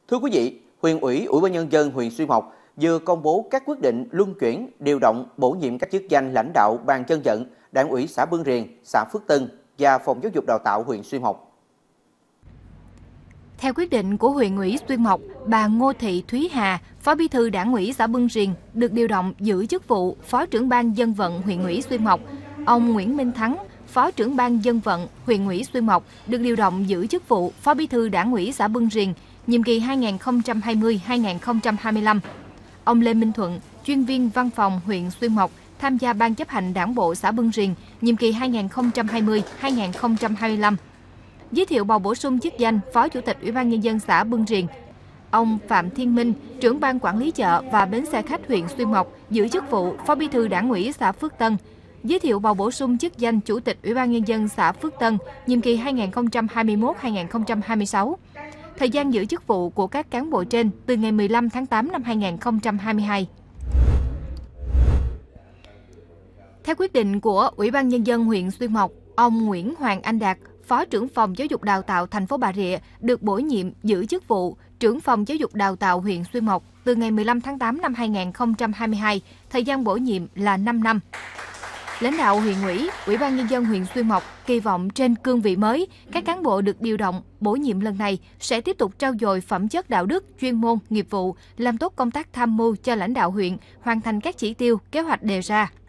Thưa quý vị, huyện ủy, Ủy ban nhân dân huyện Xuyên Mộc vừa công bố các quyết định luân chuyển, điều động, bổ nhiệm các chức danh lãnh đạo ban dân vận, đảng ủy xã Bưng Riềng, xã Phước Tân và phòng giáo dục đào tạo huyện Xuyên Mộc. Theo quyết định của huyện ủy Xuyên Mộc, bà Ngô Thị Thúy Hà, Phó Bí thư Đảng ủy xã Bưng Riềng được điều động giữ chức vụ Phó trưởng ban dân vận huyện ủy Xuyên Mộc. Ông Nguyễn Minh Thắng, Phó trưởng ban dân vận huyện ủy Xuyên Mộc được điều động giữ chức vụ Phó Bí thư Đảng ủy xã Bưng Riềng, nhiệm kỳ 2020-2025. Ông Lê Minh Thuận, chuyên viên văn phòng huyện Xuyên Mộc, tham gia Ban chấp hành Đảng bộ xã Bưng Riềng, nhiệm kỳ 2020-2025. Giới thiệu bầu bổ sung chức danh Phó Chủ tịch Ủy ban nhân dân xã Bưng Riềng. Ông Phạm Thiên Minh, trưởng ban quản lý chợ và bến xe khách huyện Xuyên Mộc, giữ chức vụ Phó Bí thư Đảng ủy xã Phước Tân. Giới thiệu bầu bổ sung chức danh Chủ tịch Ủy ban nhân dân xã Phước Tân, nhiệm kỳ 2021-2026. Thời gian giữ chức vụ của các cán bộ trên từ ngày 15 tháng 8 năm 2022. Theo quyết định của Ủy ban nhân dân huyện Xuyên Mộc, ông Nguyễn Hoàng Anh Đạt, Phó trưởng phòng giáo dục đào tạo thành phố Bà Rịa được bổ nhiệm giữ chức vụ trưởng phòng giáo dục đào tạo huyện Xuyên Mộc từ ngày 15 tháng 8 năm 2022, thời gian bổ nhiệm là 5 năm. Lãnh đạo huyện ủy, Ủy ban nhân dân huyện Xuyên Mộc kỳ vọng trên cương vị mới, các cán bộ được điều động, bổ nhiệm lần này sẽ tiếp tục trau dồi phẩm chất đạo đức, chuyên môn, nghiệp vụ, làm tốt công tác tham mưu cho lãnh đạo huyện, hoàn thành các chỉ tiêu, kế hoạch đề ra.